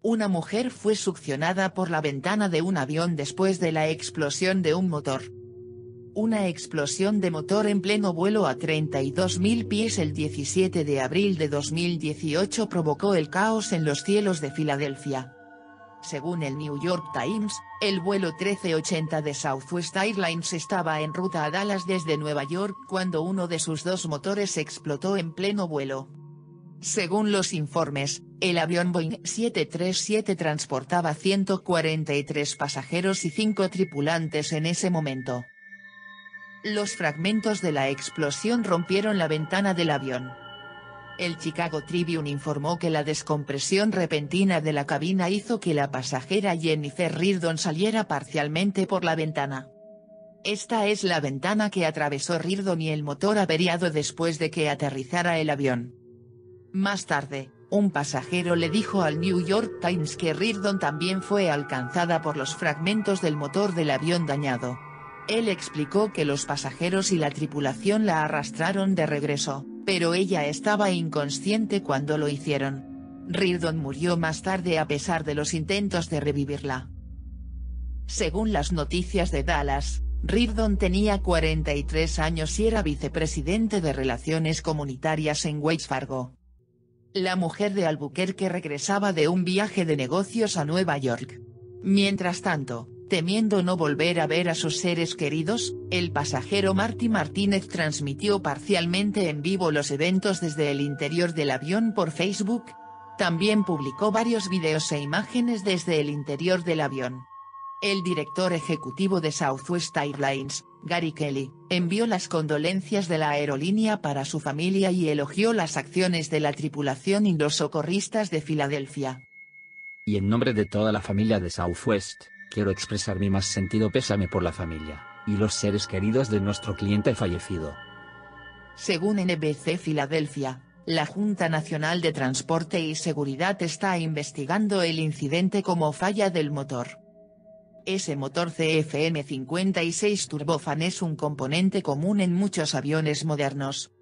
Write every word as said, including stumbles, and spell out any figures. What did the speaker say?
Una mujer fue succionada por la ventana de un avión después de la explosión de un motor. Una explosión de motor en pleno vuelo a treinta y dos mil pies el diecisiete de abril de dos mil dieciocho provocó el caos en los cielos de Filadelfia. Según el New York Times, el vuelo trece ochenta de Southwest Airlines estaba en ruta a Dallas desde Nueva York cuando uno de sus dos motores explotó en pleno vuelo. Según los informes, el avión Boeing siete treinta y siete transportaba ciento cuarenta y tres pasajeros y cinco tripulantes en ese momento. Los fragmentos de la explosión rompieron la ventana del avión. El Chicago Tribune informó que la descompresión repentina de la cabina hizo que la pasajera Jennifer Reardon saliera parcialmente por la ventana. Esta es la ventana que atravesó Reardon y el motor averiado después de que aterrizara el avión. Más tarde, un pasajero le dijo al New York Times que Reardon también fue alcanzada por los fragmentos del motor del avión dañado. Él explicó que los pasajeros y la tripulación la arrastraron de regreso, pero ella estaba inconsciente cuando lo hicieron. Reardon murió más tarde a pesar de los intentos de revivirla. Según las noticias de Dallas, Reardon tenía cuarenta y tres años y era vicepresidente de Relaciones Comunitarias en Wells Fargo. La mujer de Albuquerque regresaba de un viaje de negocios a Nueva York. Mientras tanto, temiendo no volver a ver a sus seres queridos, el pasajero Marty Martínez transmitió parcialmente en vivo los eventos desde el interior del avión por Facebook. También publicó varios videos e imágenes desde el interior del avión. El director ejecutivo de Southwest Airlines, Gary Kelly, envió las condolencias de la aerolínea para su familia y elogió las acciones de la tripulación y los socorristas de Filadelfia. Y en nombre de toda la familia de Southwest, quiero expresar mi más sentido pésame por la familia y los seres queridos de nuestro cliente fallecido. Según N B C Filadelfia, la Junta Nacional de Transporte y Seguridad está investigando el incidente como falla del motor. Ese motor C F M cincuenta y seis turbofan es un componente común en muchos aviones modernos,